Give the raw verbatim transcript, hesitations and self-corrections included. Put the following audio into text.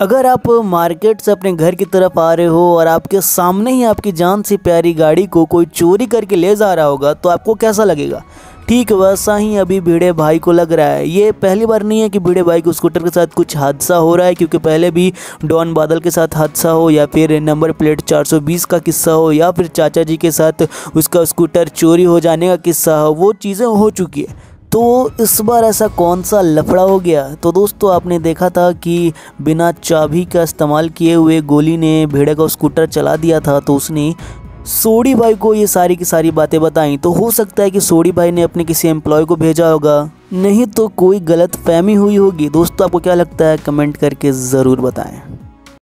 अगर आप मार्केट से अपने घर की तरफ आ रहे हो और आपके सामने ही आपकी जान से प्यारी गाड़ी को कोई चोरी करके ले जा रहा होगा तो आपको कैसा लगेगा। ठीक वैसा ही अभी भिड़े भाई को लग रहा है। ये पहली बार नहीं है कि भिड़े भाई को स्कूटर के साथ कुछ हादसा हो रहा है, क्योंकि पहले भी डॉन बादल के साथ हादसा हो या फिर नंबर प्लेट चार सौ बीस का किस्सा हो या फिर चाचा जी के साथ उसका स्कूटर चोरी हो जाने का किस्सा हो, वो चीज़ें हो चुकी है। तो इस बार ऐसा कौन सा लफड़ा हो गया। तो दोस्तों आपने देखा था कि बिना चाबी का इस्तेमाल किए हुए गोली ने भेड़े का स्कूटर चला दिया था, तो उसने सोडी भाई को ये सारी की सारी बातें बताई। तो हो सकता है कि सोडी भाई ने अपने किसी एम्प्लॉय को भेजा होगा, नहीं तो कोई गलत फहमी हुई होगी। दोस्तों आपको क्या लगता है, कमेंट करके ज़रूर बताएं।